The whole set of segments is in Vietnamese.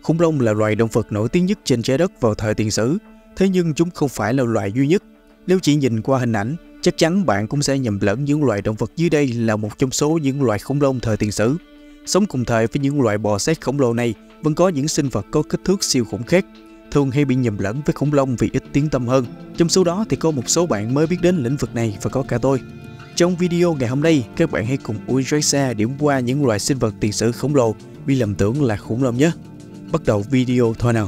Khủng long là loài động vật nổi tiếng nhất trên trái đất vào thời tiền sử, thế nhưng chúng không phải là loài duy nhất. Nếu chỉ nhìn qua hình ảnh, chắc chắn bạn cũng sẽ nhầm lẫn những loài động vật dưới đây là một trong số những loài khủng long thời tiền sử. Sống cùng thời với những loài bò sát khổng lồ này, vẫn có những sinh vật có kích thước siêu khủng khác, thường hay bị nhầm lẫn với khủng long vì ít tiếng tăm hơn. Trong số đó thì có một số bạn mới biết đến lĩnh vực này và có cả tôi. Trong video ngày hôm nay, các bạn hãy cùng Udraxa điểm qua những loài sinh vật tiền sử khổng lồ bị lầm tưởng là khủng long nhé. Bắt đầu video thôi nào.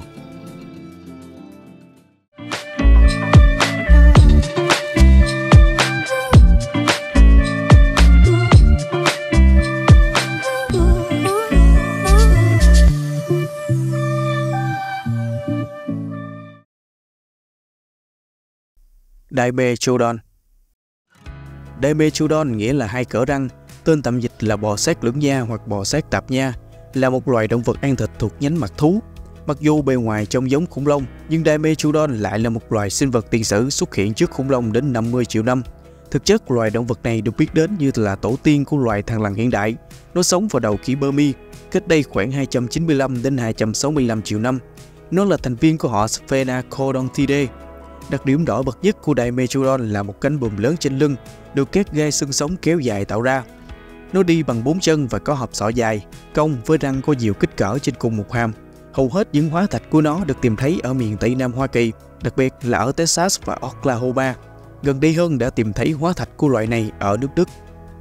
Dimetrodon. Dimetrodon nghĩa là hai cỡ răng, tên tạm dịch là bò sát lưỡng nha hoặc bò sát tạp nha, là một loài động vật ăn thịt thuộc nhánh mặt thú. Mặc dù bề ngoài trông giống khủng long, nhưng Dimetrodon lại là một loài sinh vật tiền sử xuất hiện trước khủng long đến 50 triệu năm. Thực chất, loài động vật này được biết đến như là tổ tiên của loài thằn lằn hiện đại. Nó sống vào đầu kỷ Permi, cách đây khoảng 295 đến 265 triệu năm. Nó là thành viên của họ Sphenacodontidae. Đặc điểm nổi bật nhất của Dimetrodon là một cánh buồm lớn trên lưng, được các gai xương sống kéo dài tạo ra. Nó đi bằng 4 chân và có hộp sọ dài, cong với răng có nhiều kích cỡ trên cùng một hàm. Hầu hết những hóa thạch của nó được tìm thấy ở miền Tây Nam Hoa Kỳ, đặc biệt là ở Texas và Oklahoma. Gần đây hơn đã tìm thấy hóa thạch của loại này ở nước Đức.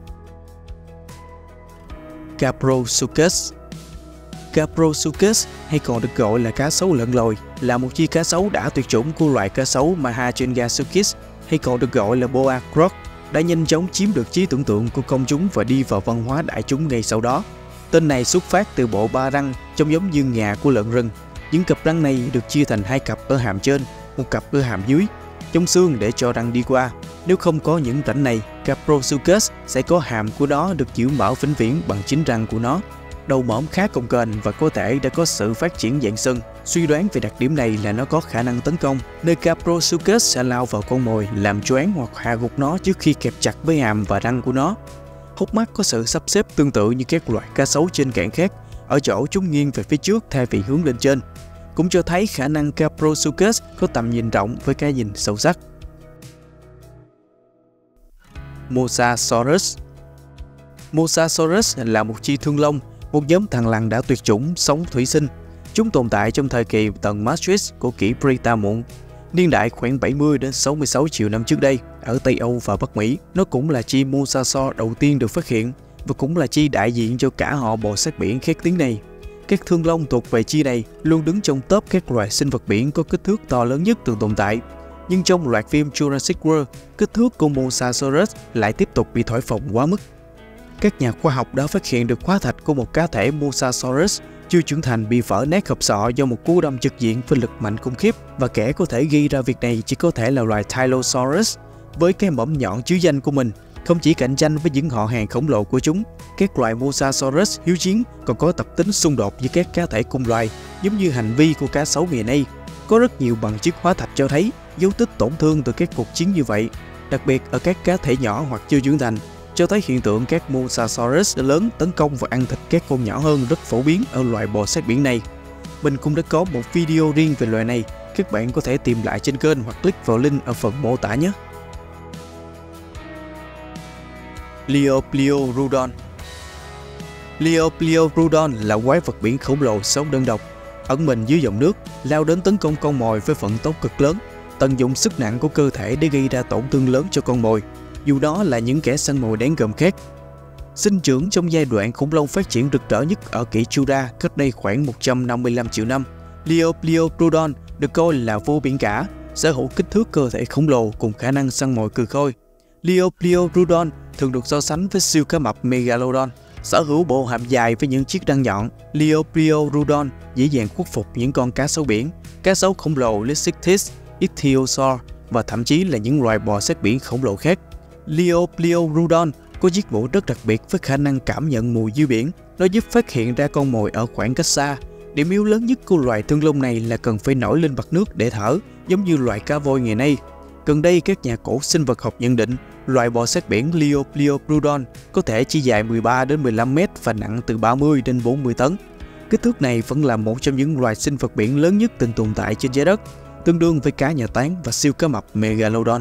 Caprosuchus. Caprosuchus hay còn được gọi là cá sấu lợn lồi là một chi cá sấu đã tuyệt chủng của loại cá sấu Mahajengasuchus hay còn được gọi là boa croc, đã nhanh chóng chiếm được trí tưởng tượng của công chúng và đi vào văn hóa đại chúng ngay sau đó. Tên này xuất phát từ bộ ba răng trông giống như ngà của lợn rừng. Những cặp răng này được chia thành hai cặp ở hàm trên, một cặp ở hàm dưới, trong xương để cho răng đi qua. Nếu không có những rãnh này, Caprosuchus sẽ có hàm của nó được giữ mở vĩnh viễn bằng chính răng của nó. Đầu mõm khá cồng kềnh và có thể đã có sự phát triển dạng sừng. Suy đoán về đặc điểm này là nó có khả năng tấn công, nơi Caprosuchus sẽ lao vào con mồi, làm choáng hoặc hạ gục nó trước khi kẹp chặt với hàm và răng của nó. Hốc mắt có sự sắp xếp tương tự như các loại cá sấu trên cạn khác, ở chỗ chúng nghiêng về phía trước thay vì hướng lên trên, cũng cho thấy khả năng Caprosuchus có tầm nhìn rộng với cái nhìn sâu sắc. Mosasaurus. Mosasaurus là một chi thương long, một nhóm thằn lằn đã tuyệt chủng sống thủy sinh. Chúng tồn tại trong thời kỳ tầng Maastricht của kỷ Brita muộn, niên đại khoảng 70 đến 66 triệu năm trước đây ở Tây Âu và Bắc Mỹ. Nó cũng là chi Mosasaur đầu tiên được phát hiện và cũng là chi đại diện cho cả họ bò sát biển khét tiếng này. Các thương long thuộc về chi này luôn đứng trong top các loài sinh vật biển có kích thước to lớn nhất từng tồn tại. Nhưng trong loạt phim Jurassic World, kích thước của Mosasaurus lại tiếp tục bị thổi phồng quá mức. Các nhà khoa học đã phát hiện được hóa thạch của một cá thể Mosasaurus chưa trưởng thành bị vỡ nát hộp sọ do một cú đâm trực diện với lực mạnh khủng khiếp, và kẻ có thể gây ra việc này chỉ có thể là loài Tylosaurus. Với cái mõm nhọn chứa danh của mình, không chỉ cạnh tranh với những họ hàng khổng lồ của chúng, các loài Mosasaurus hiếu chiến còn có tập tính xung đột với các cá thể cùng loài, giống như hành vi của cá sấu ngày nay. Có rất nhiều bằng chứng hóa thạch cho thấy dấu tích tổn thương từ các cuộc chiến như vậy, đặc biệt ở các cá thể nhỏ hoặc chưa trưởng thành, cho thấy hiện tượng các Mosasaurus lớn tấn công và ăn thịt các con nhỏ hơn rất phổ biến ở loài bò sát biển này. Mình cũng đã có một video riêng về loài này, các bạn có thể tìm lại trên kênh hoặc click vào link ở phần mô tả nhé. Liopleurodon. Liopleurodon là quái vật biển khổng lồ sống đơn độc, ẩn mình dưới dòng nước, lao đến tấn công con mồi với vận tốc cực lớn, tận dụng sức nặng của cơ thể để gây ra tổn thương lớn cho con mồi, dù đó là những kẻ săn mồi đáng gờm khác. Sinh trưởng trong giai đoạn khủng long phát triển rực rỡ nhất ở kỷ Jura cách đây khoảng 155 triệu năm, Liopleurodon được coi là vua biển cả, sở hữu kích thước cơ thể khổng lồ cùng khả năng săn mồi cừ khôi. Liopleurodon thường được so sánh với siêu cá mập Megalodon, sở hữu bộ hàm dài với những chiếc răng nhọn. Liopleurodon dễ dàng khuất phục những con cá sấu biển, cá sấu khổng lồ Lysichthys, Ichthyosaur và thậm chí là những loài bò sát biển khổng lồ khác. Liopleurodon có giết mổ rất đặc biệt với khả năng cảm nhận mùi dưới biển. Nó giúp phát hiện ra con mồi ở khoảng cách xa. Điểm yếu lớn nhất của loài thương long này là cần phải nổi lên mặt nước để thở, giống như loài cá voi ngày nay. Gần đây, các nhà cổ sinh vật học nhận định loài bò sát biển Liopleurodon có thể chỉ dài 13 đến 15 mét và nặng từ 30 đến 40 tấn. Kích thước này vẫn là một trong những loài sinh vật biển lớn nhất từng tồn tại trên trái đất, tương đương với cá nhà tán và siêu cá mập Megalodon.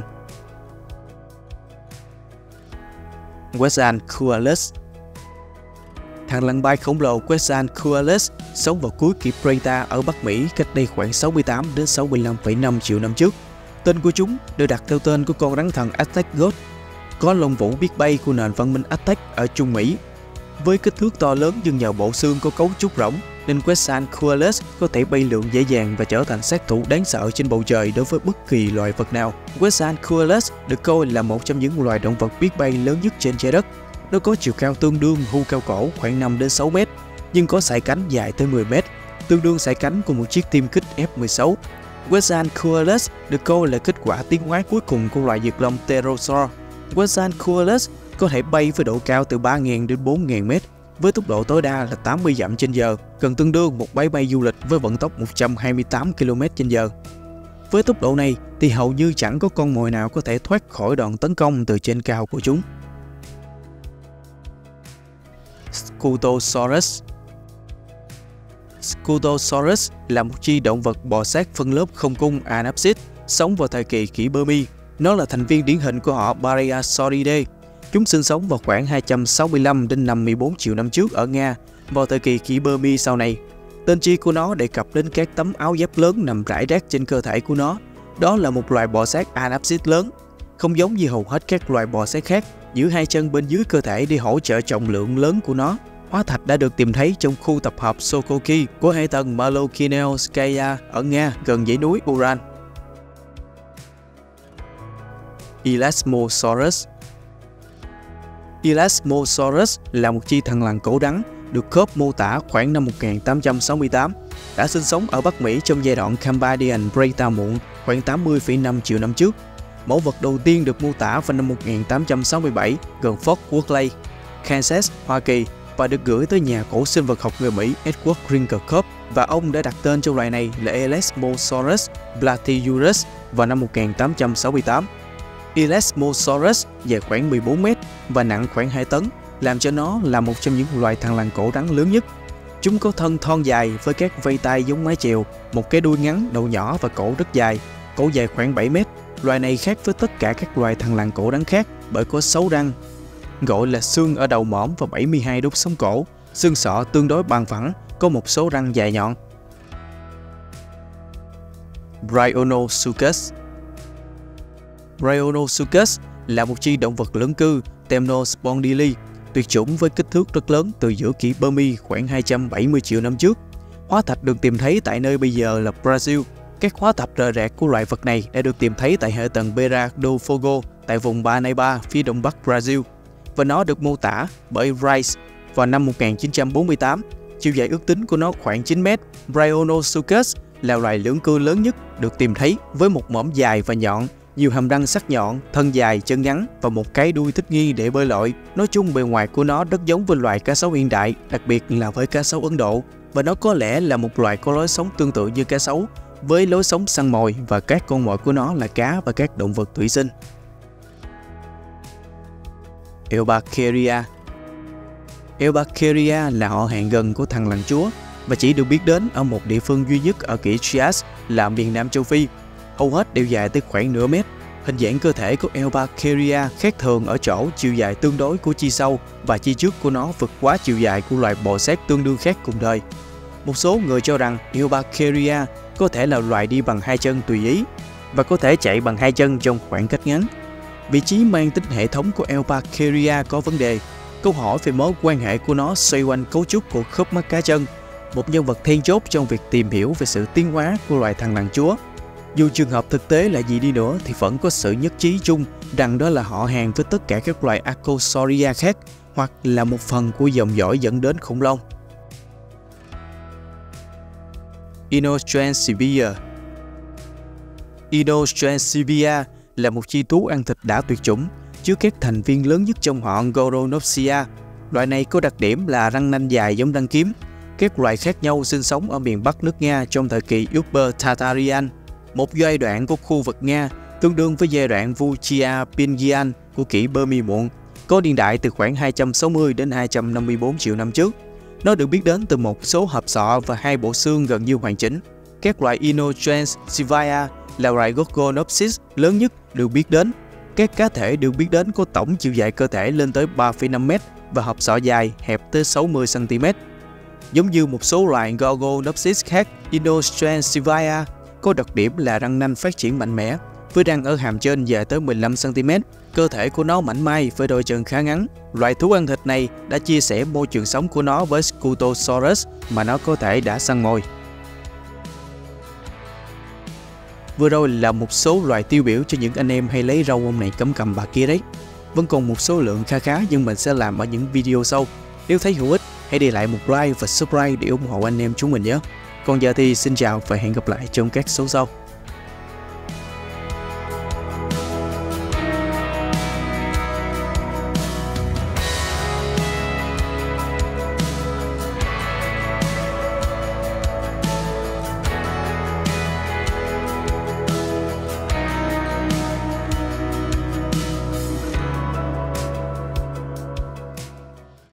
Quetzalcoatlus. Thằn lằn bay khổng lồ Quetzalcoatlus sống vào cuối kỷ Preita ở Bắc Mỹ cách đây khoảng 68 đến 65,5 triệu năm trước. Tên của chúng được đặt theo tên của con rắn thần Aztec Goat, có lông vũ biết bay của nền văn minh Aztec ở Trung Mỹ. Với kích thước to lớn nhưng nhờ bộ xương có cấu trúc rỗng, nên Quetzalcoatlus có thể bay lượn dễ dàng và trở thành sát thủ đáng sợ trên bầu trời đối với bất kỳ loài vật nào. Quetzalcoatlus được coi là một trong những loài động vật biết bay lớn nhất trên trái đất. Nó có chiều cao tương đương hươu cao cổ khoảng 5 đến 6 mét, nhưng có sải cánh dài tới 10 mét, tương đương sải cánh của một chiếc tiêm kích F-16. Quetzalcoatlus được coi là kết quả tiến hóa cuối cùng của loài dược long Pterosaur. Quetzalcoatlus có thể bay với độ cao từ 3.000 đến 4.000 mét, với tốc độ tối đa là 80 dặm/h, gần tương đương một máy bay du lịch với vận tốc 128 km/h. Với tốc độ này thì hầu như chẳng có con mồi nào có thể thoát khỏi đòn tấn công từ trên cao của chúng. Scutosaurus. Scutosaurus là một chi động vật bò sát phân lớp không cung Anapsid, sống vào thời kỳ kỷ Permi. Nó là thành viên điển hình của họ Parasauridae. Chúng sinh sống vào khoảng 265 đến 54 triệu năm trước ở Nga, vào thời kỳ kỷ Permi sau này. Tên chi của nó đề cập đến các tấm áo giáp lớn nằm rải rác trên cơ thể của nó. Đó là một loài bò sát Anapsid lớn, không giống như hầu hết các loài bò sát khác, giữ hai chân bên dưới cơ thể để hỗ trợ trọng lượng lớn của nó. Hóa thạch đã được tìm thấy trong khu tập hợp Sokoki của hệ tầng Malokinelskaya ở Nga, gần dãy núi Ural. Elasmosaurus. Elasmosaurus là một chi thằn lằn cổ rắn được Cope mô tả khoảng năm 1868, đã sinh sống ở Bắc Mỹ trong giai đoạn Cambodian Preita muộn khoảng 80,5 triệu năm trước. Mẫu vật đầu tiên được mô tả vào năm 1867 gần Fort Wortley, Kansas, Hoa Kỳ, và được gửi tới nhà cổ sinh vật học người Mỹ Edward Rinker Cope, và ông đã đặt tên cho loài này là Elasmosaurus platyurus vào năm 1868. Elasmosaurus dài khoảng 14 mét và nặng khoảng 2 tấn, làm cho nó là một trong những loài thằn lằn cổ rắn lớn nhất. Chúng có thân thon dài với các vây tay giống mái chèo, một cái đuôi ngắn, đầu nhỏ và cổ rất dài, cổ dài khoảng 7 mét. Loài này khác với tất cả các loài thằn lằn cổ rắn khác bởi có 6 răng, gọi là xương ở đầu mõm và 72 đốt sống cổ. Xương sọ tương đối bằng phẳng, có một số răng dài nhọn. Bryonosuchus. Bryonosuchus là một chi động vật lưỡng cư Temnospondyli, tuyệt chủng với kích thước rất lớn từ giữa kỷ Permi khoảng 270 triệu năm trước. Hóa thạch được tìm thấy tại nơi bây giờ là Brazil. Các hóa thạch rời rạc của loài vật này đã được tìm thấy tại hệ tầng Beira do Fogo tại vùng Parnaíba phía đông bắc Brazil, và nó được mô tả bởi Rice vào năm 1948. Chiều dài ước tính của nó khoảng 9 mét. Bryonosuchus là loài lưỡng cư lớn nhất được tìm thấy, với một mõm dài và nhọn, nhiều hàm răng sắc nhọn, thân dài, chân ngắn và một cái đuôi thích nghi để bơi lội. Nói chung bề ngoài của nó rất giống với loài cá sấu hiện đại, đặc biệt là với cá sấu Ấn Độ, và nó có lẽ là một loài có lối sống tương tự như cá sấu, với lối sống săn mồi, và các con mồi của nó là cá và các động vật thủy sinh. Eubarcharia. Eubarcharia là họ hàng gần của thằn lằn chúa và chỉ được biết đến ở một địa phương duy nhất ở kỷ Trias là miền Nam châu Phi. Hầu hết đều dài tới khoảng nửa mét. Hình dạng cơ thể của Eubarcharia khác thường ở chỗ chiều dài tương đối của chi sau và chi trước của nó vượt quá chiều dài của loài bò sát tương đương khác cùng đời. Một số người cho rằng Eubarcharia có thể là loài đi bằng hai chân tùy ý và có thể chạy bằng hai chân trong khoảng cách ngắn. Vị trí mang tính hệ thống của Eubarcharia có vấn đề. Câu hỏi về mối quan hệ của nó xoay quanh cấu trúc của khớp mắt cá chân, một nhân vật then chốt trong việc tìm hiểu về sự tiến hóa của loài thằn lằn chúa. Dù trường hợp thực tế là gì đi nữa thì vẫn có sự nhất trí chung rằng đó là họ hàng với tất cả các loài Archosauria khác, hoặc là một phần của dòng dõi dẫn đến khủng long. Inostrancevia. Inostrancevia là một chi thú ăn thịt đã tuyệt chủng, chứa các thành viên lớn nhất trong họ Goronopsia. Loại này có đặc điểm là răng nanh dài giống răng kiếm. Các loài khác nhau sinh sống ở miền Bắc nước Nga trong thời kỳ Upper Tatarian, một giai đoạn của khu vực Nga tương đương với giai đoạn Vuchia Pingian của kỷ Permi muộn, có niên đại từ khoảng 260 đến 254 triệu năm trước. Nó được biết đến từ một số hộp sọ và 2 bộ xương gần như hoàn chỉnh. Các loại Inotransivia là loài Gorgonopsis lớn nhất được biết đến. Các cá thể được biết đến có tổng chiều dài cơ thể lên tới 3,5 m và hộp sọ dài hẹp tới 60 cm. Giống như một số loài Gorgonopsis khác, Inotransivia có đặc điểm là răng nanh phát triển mạnh mẽ, với răng ở hàm trên dài tới 15 cm. Cơ thể của nó mảnh mai với đôi chân khá ngắn. Loài thú ăn thịt này đã chia sẻ môi trường sống của nó với Scutosaurus mà nó có thể đã săn mồi. Vừa rồi là một số loài tiêu biểu cho những anh em hay lấy râu ông này cắm cầm bà kia đấy. Vẫn còn một số lượng khá nhưng mình sẽ làm ở những video sau. Nếu thấy hữu ích, hãy để lại một like và subscribe để ủng hộ anh em chúng mình nhé. Còn giờ thì xin chào và hẹn gặp lại trong các số sau.